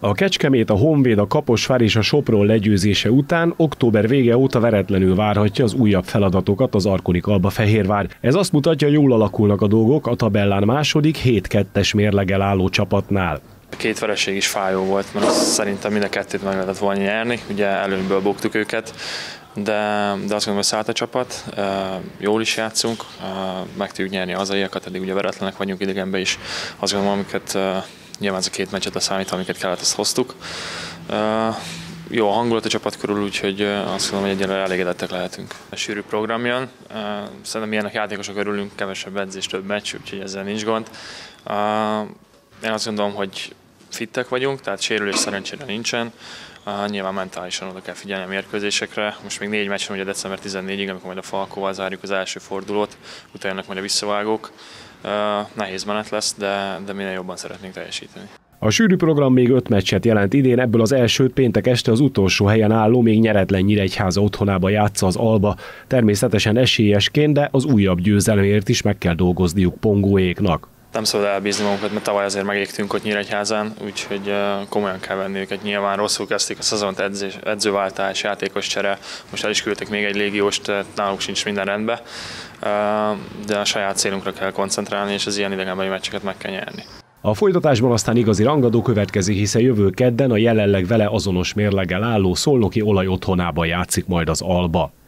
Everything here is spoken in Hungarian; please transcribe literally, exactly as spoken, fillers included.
A Kecskemét, a Honvéd, a Kaposvár és a Sopron legyőzése után október vége óta veretlenül várhatja az újabb feladatokat az Arkonik Albafehérvár. Ez azt mutatja, jól alakulnak a dolgok a tabellán második, hét kettes mérleggel álló csapatnál. Két vereség is fájó volt, mert szerintem mind a kettőt meg lehetett volna nyerni, ugye előnyből buktuk őket, de, de azt gondolom, hogy szállt a csapat, jól is játszunk, meg tudjuk nyerni a hazaiakat, eddig ugye veretlenek vagyunk idegenben is, azt gondolom, amiket nyilván ez a két meccset a számít, amiket kellett, azt hoztuk. Jó a hangulat a csapat körül, úgyhogy azt gondolom, hogy egyelőre elégedettek lehetünk. A sűrű program jön, szerintem ilyenek játékosok örülünk, kevesebb edzés, több meccs, úgyhogy ezzel nincs gond. Én azt gondolom, hogy fittek vagyunk, tehát sérülés szerencsére nincsen. Uh, nyilván mentálisan oda kell figyelni a mérkőzésekre. Most még négy meccsen, ugye december tizennégyig, amikor majd a Falkóval zárjuk az első fordulót, utána jönnek majd a visszavágók. Uh, nehéz menet lesz, de, de minél jobban szeretnénk teljesíteni. A sűrű program még öt meccset jelent idén, ebből az elsőt péntek este az utolsó helyen álló, még nyeretlen Nyíregyháza otthonába játsza az Alba. Természetesen esélyesként, de az újabb győzelemért is meg kell dolgozniuk pongóéknak. Nem szabad elbízni magunkat, mert tavaly azért megégtünk ott Nyíregyházán, úgyhogy komolyan kell venni őket. Nyilván rosszul kezdték a szezont, edzés, edzőváltás, játékos csere, most el is küldtek még egy légióst, náluk sincs minden rendben, de a saját célunkra kell koncentrálni, és az ilyen idegenbeli meccseket meg kell nyerni. A folytatásban aztán igazi rangadó következik, hiszen jövő kedden a jelenleg vele azonos mérleggel álló szolnoki Olaj otthonába játszik majd az Alba.